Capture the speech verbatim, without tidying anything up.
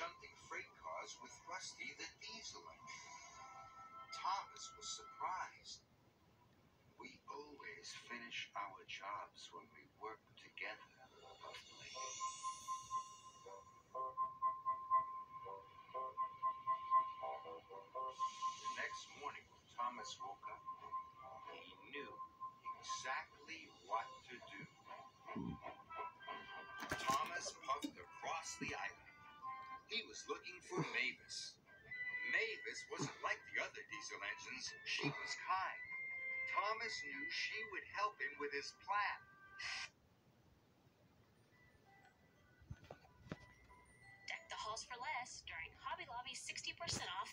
shunting freight cars with Rusty the diesel engine. Thomas was surprised. We always finish our jobs when we work together, Puffley. The next morning when Thomas woke up, he knew exactly what to do. Thomas puffed across the island. He was looking for Mavis. Mavis wasn't like the other diesel engines. She was kind. Thomas knew she would help him with his plan. Deck the halls for less during Hobby Lobby's sixty percent off